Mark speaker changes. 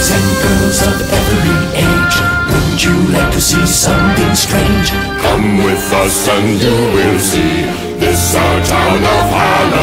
Speaker 1: boys and girls of every age. Wouldn't you like to see something strange?
Speaker 2: Come with us and you will see this our town of Harlem.